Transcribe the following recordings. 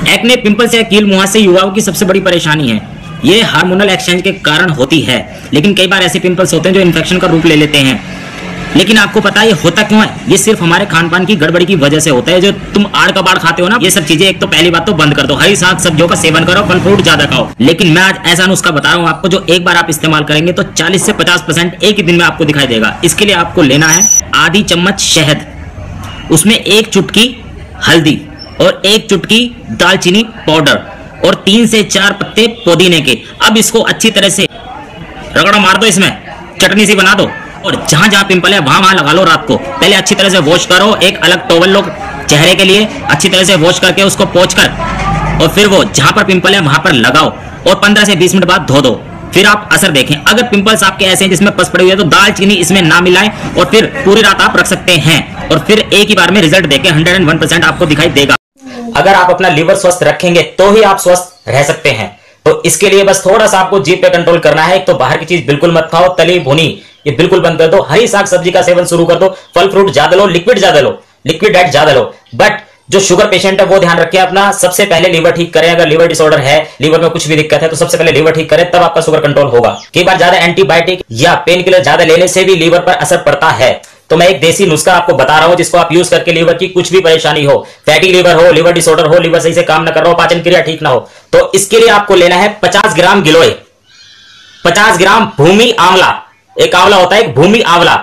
Acne, pimples या कील मुहासे युवाओं की सबसे बड़ी परेशानी है। ये हार्मोनल एक्सचेंज के कारण होती है, लेकिन कई बार ऐसे पिंपल्स होते हैं जो इन्फेक्शन का रूप ले लेते हैं। लेकिन आपको पता है ये होता क्यों है? ये सिर्फ हमारे खान पान की गड़बड़ी की वजह से होता है। जो तुम आड़ कबाड़ खाते हो ना, ये सब चीजें एक तो पहली बात तो बंद कर दो, हरी साग सब्जियों का सेवन करो, फल फ्रूट ज्यादा खाओ। लेकिन मैं आज ऐसा नुस्खा बता रहा हूँ आपको, जो एक बार आप इस्तेमाल करेंगे तो 40 से 50% एक ही दिन में आपको दिखाई देगा। इसके लिए आपको लेना है आधी चम्मच शहद, उसमें 1 चुटकी हल्दी और 1 चुटकी दालचीनी पाउडर और 3 से 4 पत्ते पुदीने के। अब इसको अच्छी तरह से रगड़ा मार दो, इसमें चटनी सी बना दो और जहां जहां पिंपल है वहां वहां लगा लो। रात को पहले अच्छी तरह से वॉश करो, एक अलग टॉवल लो चेहरे के लिए, अच्छी तरह से वॉश करके उसको पोंछ कर और फिर वो जहां पर पिंपल है वहां पर लगाओ और 15 से 20 मिनट बाद धो दो। फिर आप असर देखें। अगर पिंपल्स आपके ऐसे हैं जिसमें पस पड़ी हुई है तो दालचीनी इसमें ना मिलाएं और फिर पूरी रात आप रख सकते हैं और फिर एक ही बार में रिजल्ट देखें 101% आपको दिखाई देगा। अगर आप अपना लीवर स्वस्थ रखेंगे तो ही आप स्वस्थ रह सकते हैं। तो इसके लिए बस थोड़ा सा आपको जीभ पे कंट्रोल करना है। एक तो बाहर की चीज बिल्कुल मत खाओ, तली भुनी ये बिल्कुल बंद कर दो, हरी साग सब्जी का सेवन शुरू कर दो, फल फ्रूट ज्यादा लो, लिक्विड डाइट ज्यादा लो। बट जो शुगर पेशेंट है वो ध्यान रखिए अपना, सबसे पहले लीवर ठीक करें। अगर लीवर डिसऑर्डर है, लीवर में कुछ भी दिक्कत है, तो सबसे पहले लीवर ठीक करें, तब आपका शुगर कंट्रोल होगा। कई बार ज्यादा एंटीबायोटिक या पेन किलर ज्यादा लेने से भी लीवर पर असर पड़ता है। तो मैं एक देसी नुस्खा आपको बता रहा हूं जिसको आप यूज करके लीवर की कुछ भी परेशानी हो, फैटी लीवर हो, लीवर डिसऑर्डर हो, लीवर सही से काम न कर रहा हो, पाचन क्रिया ठीक ना हो, तो इसके लिए आपको लेना है 50 ग्राम गिलोय, 50 ग्राम भूमि आंवला, एक आंवला होता है एक भूमि आंवला,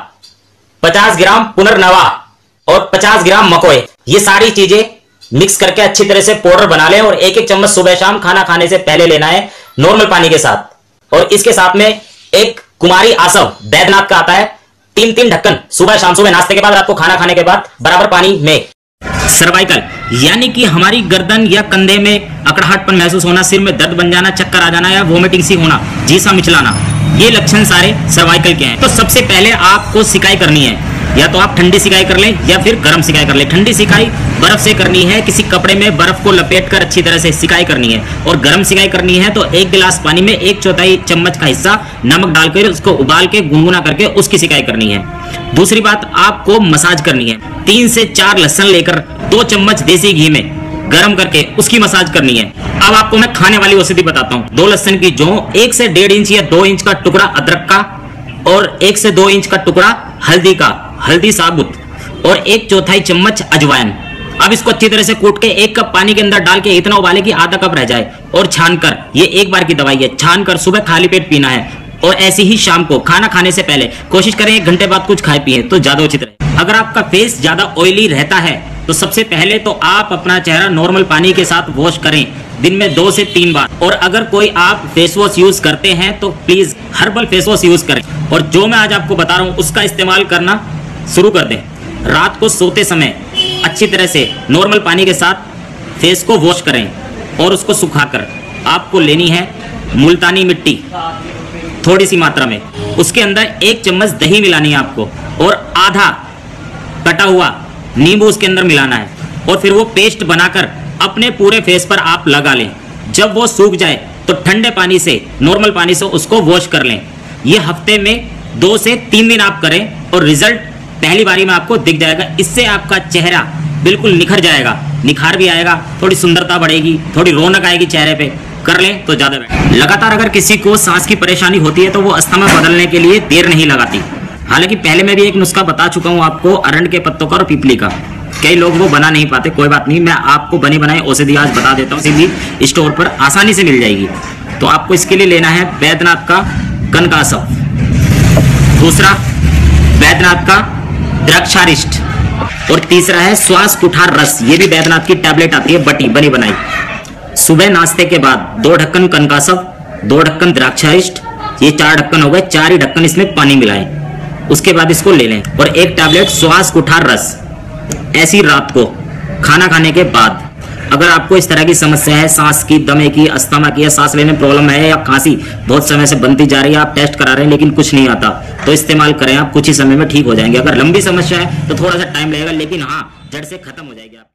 50 ग्राम पुनर्नवा और 50 ग्राम मकोय। ये सारी चीजें मिक्स करके अच्छी तरह से पाउडर बना लें और 1-1 चम्मच सुबह शाम खाना खाने से पहले लेना है नॉर्मल पानी के साथ। और इसके साथ में एक कुमारी आसव बैद्यनाथ का आता है, 3-3 ढक्कन सुबह शाम, सुबह नाश्ते के बाद, रात को खाना खाने के बाद बराबर पानी में। सर्वाइकल यानी कि हमारी गर्दन या कंधे में अकड़ाहटपन महसूस होना, सिर में दर्द बन जाना, चक्कर आ जाना या वोमिटिंग सी होना, जीसा मिचलाना, ये लक्षण सारे सर्वाइकल के हैं। तो सबसे पहले आपको सिकाई करनी है, या तो आप ठंडी सिकाई कर लें या फिर गर्म सिकाई कर लें। ठंडी सिकाई बर्फ से करनी है, किसी कपड़े में बर्फ को लपेटकर अच्छी तरह से सिकाई करनी है। और गर्म सिकाई करनी है तो 1 गिलास पानी में 1/4 चम्मच का हिस्सा नमक डालकर उसको उबाल के गुनगुना करके उसकी सिकाई करनी है। दूसरी बात, आपको मसाज करनी है। 3 से 4 लहसुन लेकर 2 चम्मच देसी घी में गर्म करके उसकी मसाज करनी है। अब आपको मैं खाने वाली औषधि बताता हूँ। 2 लहसुन की जौ, 1 से 1.5 इंच या 2 इंच का टुकड़ा अदरक का और 1 से 2 इंच का टुकड़ा हल्दी का, हल्दी साबुत, और 1/4 चम्मच अजवाइन। अब इसको अच्छी तरह से कूट के 1 कप पानी के अंदर डाल के इतना उबाले कि आधा कप रह जाए और छानकर, ये एक बार की दवाई है, छानकर सुबह खाली पेट पीना है। और ऐसे ही शाम को खाना खाने से पहले कोशिश करें 1 घंटे बाद कुछ खाए पिए तो ज्यादा उचित रहे। अगर आपका फेस ज्यादा ऑयली रहता है तो सबसे पहले तो आप अपना चेहरा नॉर्मल पानी के साथ वॉश करें दिन में 2 से 3 बार। और अगर कोई आप फेस वॉश यूज करते हैं तो please herbal face wash use करें। और जो मैं आज आपको बता रहा हूं उसका इस्तेमाल करना शुरू कर दें। रात को सोते समय अच्छी तरह से नॉर्मल पानी के साथ फेस को वॉश करें और उसको सुखाकर आपको लेनी है मुल्तानी मिट्टी थोड़ी सी मात्रा में, उसके अंदर 1 चम्मच दही मिलानी है आपको और आधा कटा हुआ नींबू उसके अंदर मिलाना है और फिर वो पेस्ट बनाकर अपने पूरे फेस पर आप लगा लें। जब वो सूख जाए तो ठंडे पानी से, नॉर्मल पानी से उसको वॉश कर लें। ये हफ्ते में 2 से 3 दिन आप करें और रिजल्ट पहली बारी में आपको दिख जाएगा। इससे आपका चेहरा बिल्कुल निखर जाएगा, निखार भी आएगा, थोड़ी सुंदरता बढ़ेगी, थोड़ी रौनक आएगी चेहरे पे। कर लें तो ज्यादा बेटर। लगातार अगर किसी को सांस की परेशानी होती है तो वो अस्थमा बदलने के लिए देर नहीं लगाती। हालांकि पहले मैं भी एक नुस्खा बता चुका हूं आपको, अरंड के पत्तों का और पीपली का। कई लोग वो बना नहीं पाते, कोई बात नहीं, मैं आपको बनी बनाई औषधि आज बता देता हूँ, सीधी स्टोर पर आसानी से मिल जाएगी। तो आपको इसके लिए लेना है बैद्यनाथ का कनकासव, दूसरा बैद्यनाथ का द्राक्षारिष्ट और तीसरा है श्वास कुठार रस। ये भी बैद्यनाथ की टैबलेट आती है बनी बनाई। सुबह नाश्ते के बाद 2 ढक्कन कनकासव, 2 ढक्कन द्राक्षारिष्ट, ये 4 ढक्कन हो गए, 4 ही ढक्कन इसमें पानी मिलाएं। उसके बाद इसको ले लें और 1 टैबलेट श्वास कुठार रस ऐसी रात को खाना खाने के बाद। अगर आपको इस तरह की समस्या है, सांस की, दमे की, अस्थमा की, या सांस लेने में प्रॉब्लम है या खांसी बहुत समय से बनती जा रही है, आप टेस्ट करा रहे हैं लेकिन कुछ नहीं आता, तो इस्तेमाल करें, आप कुछ ही समय में ठीक हो जाएंगे। अगर लंबी समस्या है तो थोड़ा सा टाइम लगेगा, लेकिन हाँ, जड़ से खत्म हो जाएगी आप।